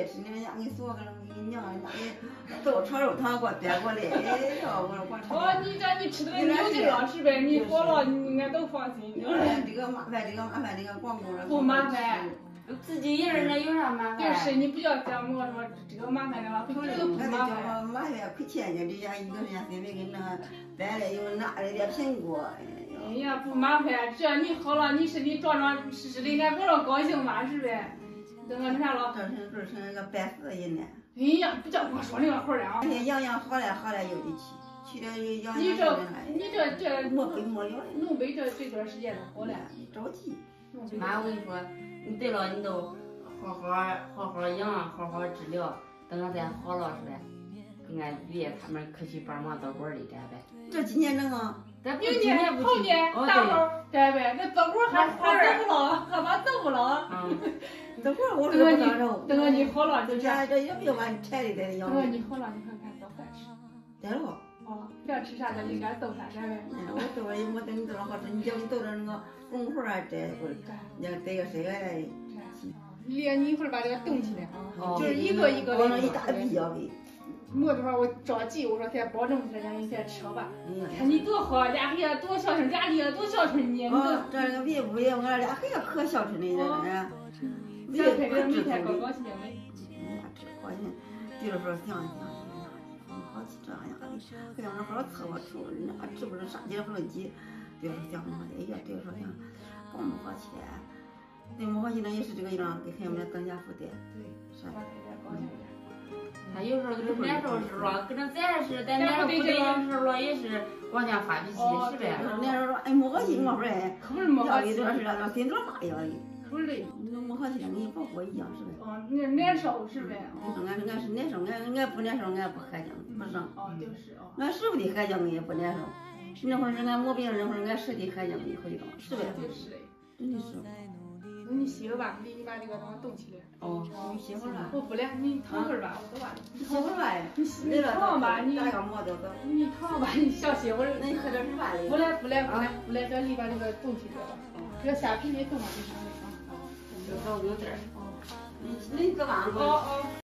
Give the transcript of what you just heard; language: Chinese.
是那家给你说个给你娘，家都炒肉汤给我端过来，哎呀，我吃。 哦，你这你吃的牛劲了是呗？你好了，你俺都放心。 这个麻烦，这个光棍不麻烦。 自己一人那有啥麻烦？ 就是你不要讲我说这个麻烦的话，这个不麻烦。 麻烦亏钱呢，这家一个人家随便给那带来又拿来点苹果， 哎呀，不麻烦，只要你好了，你身体壮壮实实的，俺不着高兴嘛，是呗？等我那啥了？ 这成那个办事人呢。 哎呀，不叫我说那个话了啊！ 养好了有的去了养。 你这没了。 弄北这段时间都好了， 着急。 妈，我跟你说，你对了，你都好好养，好好治疗，等俺再好了是呗？跟俺爷他们可去帮忙倒馆里咱呗。 这今年能啊？ 明年后年大伙对呗？那倒馆还走不了，还把走不了。 这会儿我说不上手。 等你好了， 这也没有把钱里的养。 等你好了，你看看早饭吃。 对了。 哦，别吃啥的，应该逗啥呗。 我逗了，我等你逗了好吃，你叫你逗着那个公活啊，这会儿，你看逮个谁来？ 连你一会儿把这个冻起来啊，就是一个一个的。 包了一大批要给。 没多少，我着急，我说咱保证咱你先吃吧。看你多好，俩孩子多孝顺，俩弟多孝顺你。 这个岳父爷，我俩孩子可孝顺的人。 小孩子每天高高兴兴的。 这高兴，有的时候想一想。好这样的，还想着好伺候出，那是不是上街好几？就是想着哎呀，这个说想光没好钱，那没好钱呢也是这个样，给孩子们增加负担。 对，是吧？ 他有时候跟难受时候，跟着咱是咱难受不得劲时候也是往家发脾气，是呗？ 那时候哎没好心，我说哎， 可不是没好心， 多少是那心多大呀？ 不是的， 你没好心，跟你包括一样是呗？ 哦，那难受是呗？ 你说俺是难受，俺不难受，俺不喝酱，不生。 哦，就是哦。 俺舍不得喝酱，俺也不难受。那会儿是俺没病，那会儿俺舍得喝酱，你回了，是呗？ 就是的。 真的是。 那你歇会儿吧，你把这个东西冻起来。 哦，你歇会儿吧。 我不了，你躺会儿吧，我走吧。 你歇会儿吧， 你躺吧，你打个磨子走。 你躺吧，你小歇会儿。 那你喝点啥吧？ 不来，这你把这个冻起来吧。这虾皮你冻上就上来啊。 有点儿。 你搁吧。 哦。